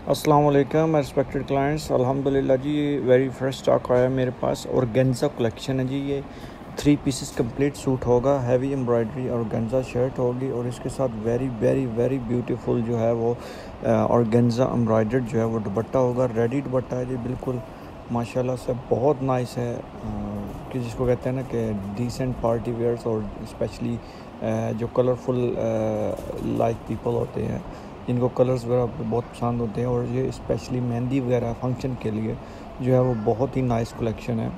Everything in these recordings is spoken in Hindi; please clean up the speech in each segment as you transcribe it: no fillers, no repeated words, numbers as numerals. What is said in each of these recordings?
अस्सलाम वालेकुम रिस्पेक्टेड क्लाइंट्स। अल्हम्दुलिल्लाह जी, ये वेरी फ्रेश स्टॉक आया मेरे पास और गेंजा कलेक्शन है जी। ये 3 पीसेस कंप्लीट सूट होगा, हैवी एम्ब्रॉयडरी और गेंजा शर्ट होगी और इसके साथ वेरी वेरी वेरी ब्यूटीफुल जो है वो और गेंजा एम्ब्रॉयडर्ड जो है वो दुपट्टा होगा। रेडी दुपट्टा है जी, बिल्कुल माशाल्लाह से बहुत नाइस है। कि जिसको कहते हैं ना कि डिसेंट पार्टी वेयर्स और स्पेशली जो कलरफुल लाइक पीपल होते हैं, जिनको कलर्स वगैरह बहुत पसंद होते हैं, और ये स्पेशली मेहंदी वगैरह फंक्शन के लिए जो है वो बहुत ही नाइस कलेक्शन है।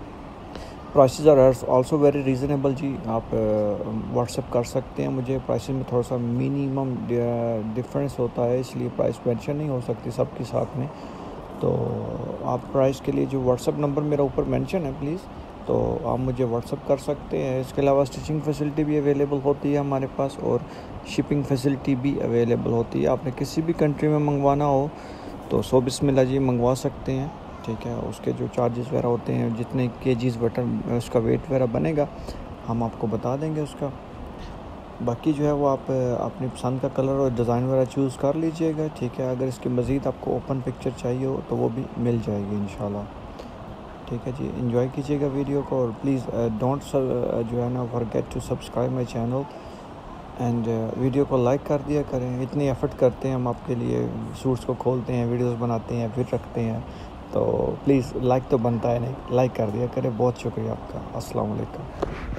Prices are also very reasonable जी। आप व्हाट्सएप कर सकते हैं मुझे। प्राइसेस में थोड़ा सा मिनिमम डिफरेंस होता है, इसलिए प्राइस मेंशन नहीं हो सकती सबके साथ में। तो आप प्राइस के लिए जो व्हाट्सएप नंबर मेरा ऊपर मेंशन है प्लीज़, तो आप मुझे व्हाट्सएप कर सकते हैं। इसके अलावा स्टिचिंग फैसिलिटी भी अवेलेबल होती है हमारे पास और शिपिंग फैसिलिटी भी अवेलेबल होती है। आपने किसी भी कंट्री में मंगवाना हो तो 100 बिस्मिल्लाह जी मंगवा सकते हैं, ठीक है। उसके जो चार्जेस वगैरह होते हैं, जितने केजीज़ बटन उसका वेट वगैरह बनेगा हम आपको बता देंगे उसका। बाकी जो है वो आप अपनी पसंद का कलर और डिज़ाइन वगैरह चूज़ कर लीजिएगा, ठीक है। अगर इसकी मज़ीद आपको ओपन पिक्चर चाहिए हो तो वो भी मिल जाएगी इंशाल्लाह, ठीक है जी। एंजॉय कीजिएगा वीडियो को और प्लीज़ डोंट जो है ना forget to subscribe my channel and video को लाइक कर दिया करें। इतनी एफ़र्ट करते हैं हम आपके लिए, सूट्स को खोलते हैं, वीडियोस बनाते हैं, फिर रखते हैं, तो प्लीज़ लाइक तो बनता है नहीं, लाइक कर दिया करें। बहुत शुक्रिया आपका। अस्सलाम वालेकुम।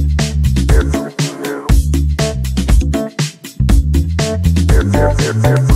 If